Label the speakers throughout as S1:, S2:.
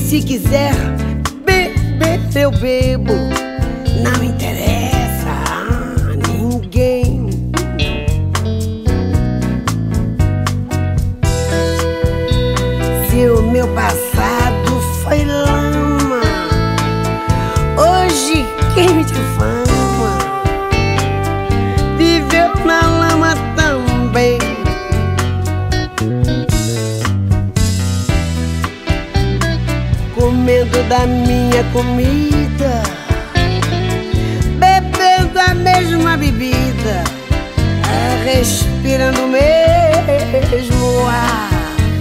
S1: Se quiser beber, eu bebo. Não interessa a ninguém. Se o meu passado foi lama, hoje quem me difama viveu na lama também. Comendo da minha comida, bebendo a mesma bebida, respirando o mesmo ar.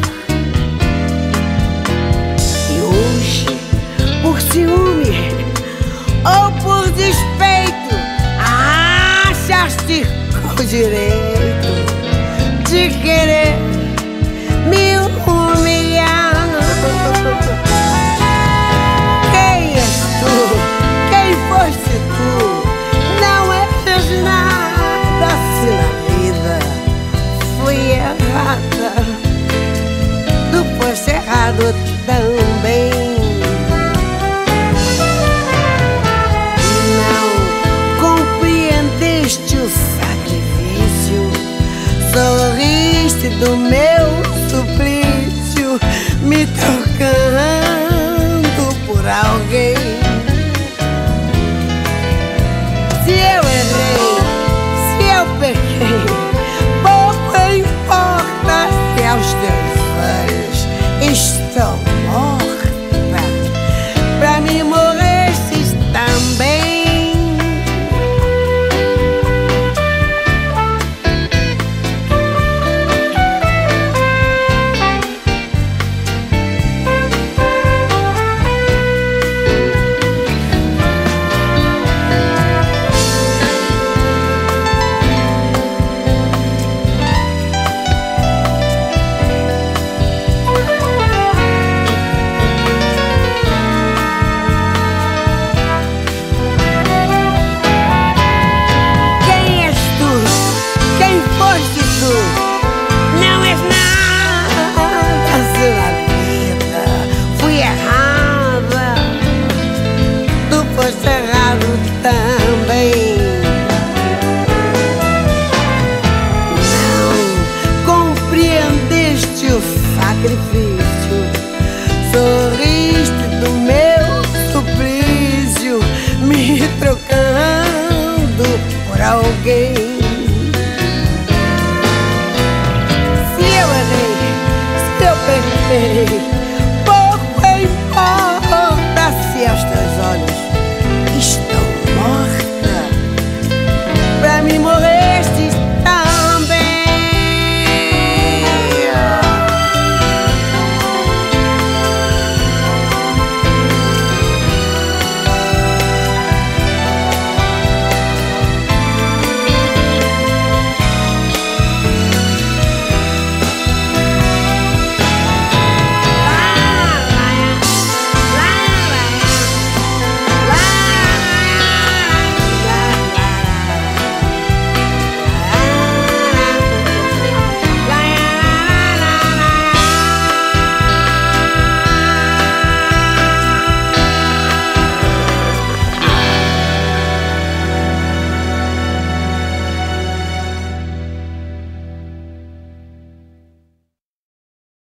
S1: E hoje, por ciúme ou por despeito, achaste com o direito de querer me humilhar. Quem és tu? Quem foste tu? Não és nada se na vida fui errada. Tu foste errado também. Não compreendeste o sacrifício, sorriste do meu suplício, me trocando por alguém. Se eu errei, se eu pequei, pouco importa se aos teus olhos estou morta. Pra mim morrestes também. Não és nada se na vida fui errada. Tu foste errado também. Não compreendeste o sacrifício, sorriste do meu suplício, me trocando por alguém. Se eu errei, se eu pequei,